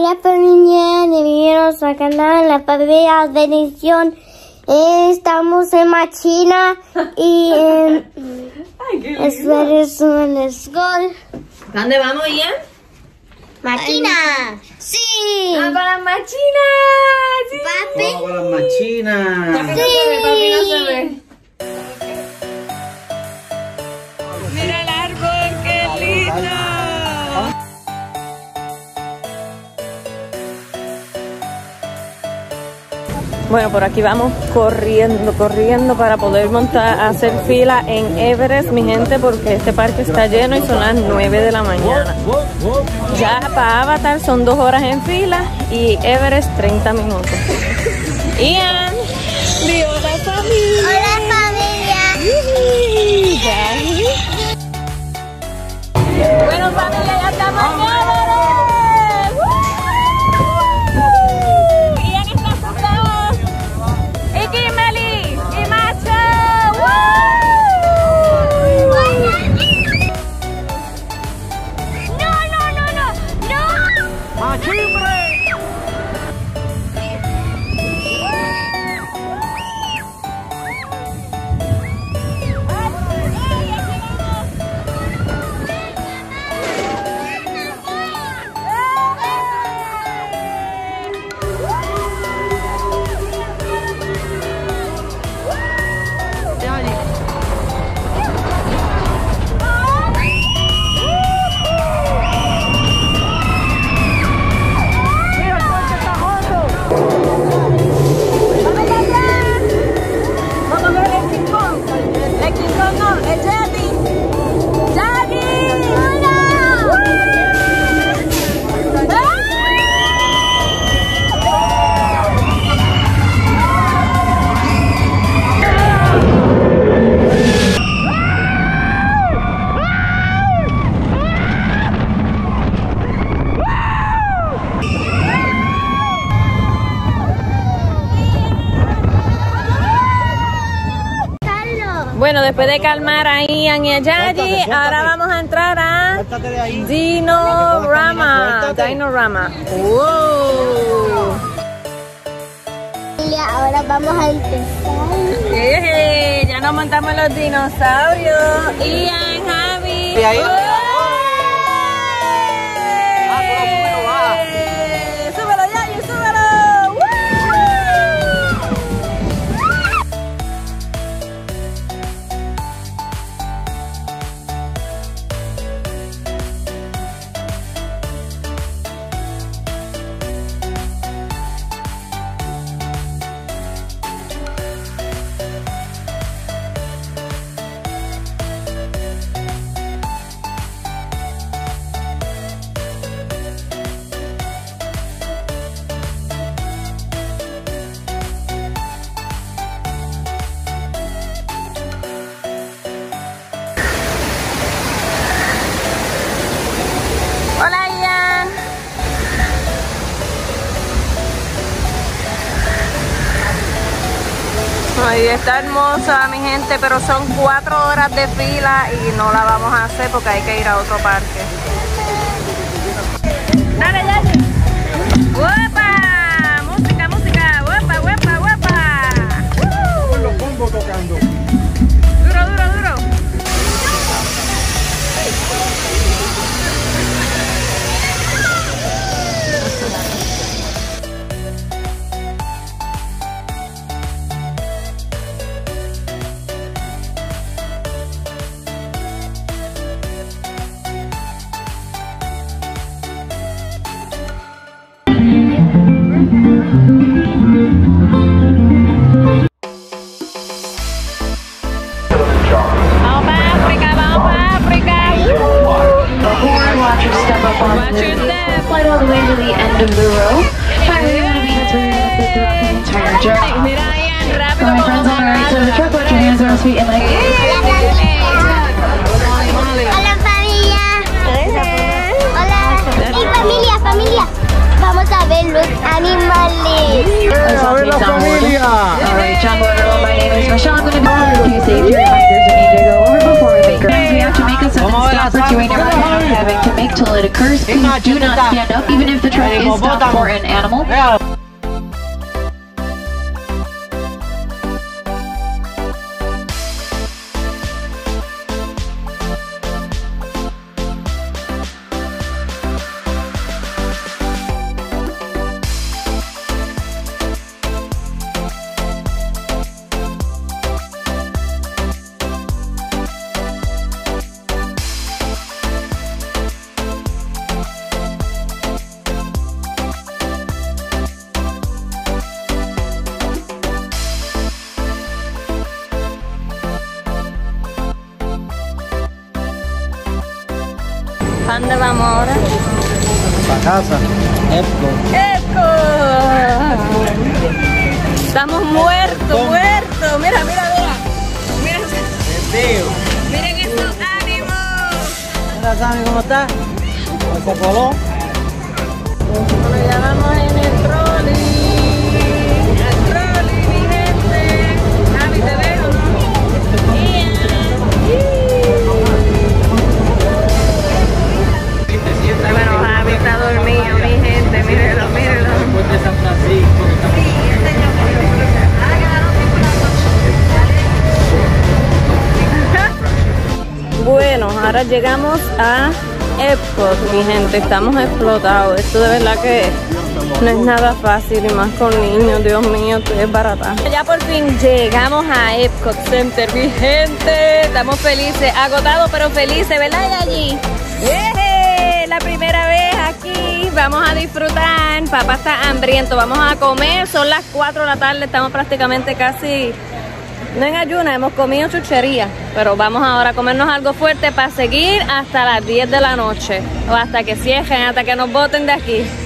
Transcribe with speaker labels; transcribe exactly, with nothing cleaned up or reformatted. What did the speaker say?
Speaker 1: Hola familia, bienvenidos a canal La Familia Bendición. Eh, estamos en Machina y en Esfuerzo School.
Speaker 2: ¿Dónde vamos, Ian?
Speaker 1: Machina. Sí.
Speaker 2: ¡Vamos para Machina! ¡Sí!
Speaker 1: Papi.
Speaker 3: Vamos para Machina.
Speaker 2: Papi no se ve, papi no se ve. Mira el árbol, qué lindo. Bueno, por aquí vamos corriendo, corriendo para poder montar, hacer fila en Everest, mi gente, porque este parque está lleno y son las nueve de la mañana. Ya para Avatar son dos horas en fila y Everest treinta minutos. Ian, di hola familia.
Speaker 1: Hola familia.
Speaker 2: Bueno familia, ya estamos en Everest. Bueno, después de calmar a Ian y a Yayi, ahora vamos a entrar a Dinorama. Dinorama. Wow.
Speaker 1: Ahora vamos a empezar.
Speaker 2: Jeje, ya nos montamos los dinosaurios. Ian, Javi. Hola, Ian. Ay, está hermosa, mi gente, pero son cuatro horas de fila y no la vamos a hacer porque hay que ir a otro parque. Dale, dale. ¡Guapa! Música, música. ¡Guapa, guapa, guapa!
Speaker 3: Con los bombos tocando.
Speaker 2: Duro, duro, duro. Watch your step.
Speaker 4: Slide all the way to the end of the row. Finally, you want to be turning throughout the entire journey.
Speaker 2: Mira, Ian, rápido.
Speaker 4: For my friends on the right side of the truck, watch your hands on our feet and legs.
Speaker 1: Hola familia. Hola. Y familia, familia. Vamos a ver los animales.
Speaker 3: A ver la familia.
Speaker 4: Alright, Jumbo, everyone, my name is Michelle. I'm going to be a few safety reminders I need to go over before we make our friends. We have to make a sudden stop between your having to make to it occurs, please do not stand up, even if the truck is stopped for an animal.
Speaker 2: ¿A dónde vamos ahora?
Speaker 3: Para casa. Epcot.
Speaker 2: ¡Epcot! Estamos muertos, muertos. Mira, mira, mira. Miren, miren estos ánimos.
Speaker 3: Mira, Sammy, ¿cómo está? ¿Se coló?
Speaker 2: Bueno, ya vamos en el trolley. El trolley, mi gente. Javi, te veo, ¿no? Yeah. Bueno, Javi está dormido, mi gente. Mírenlo, mírenlo.
Speaker 3: Después de San Francisco.
Speaker 2: Bueno, ahora llegamos a Epcot, mi gente. Estamos explotados. Esto de verdad que no es nada fácil y más con niños. Dios mío, esto es barata. Ya por fin llegamos a Epcot Center, mi gente. Estamos felices, agotados pero felices, ¿verdad, allí? ¡Eh! La primera vez aquí. Vamos a disfrutar. Papá está hambriento. Vamos a comer. Son las cuatro de la tarde. Estamos prácticamente casi... no en ayuna, hemos comido chuchería, pero vamos ahora a comernos algo fuerte para seguir hasta las diez de la noche o hasta que cierren, hasta que nos boten de aquí.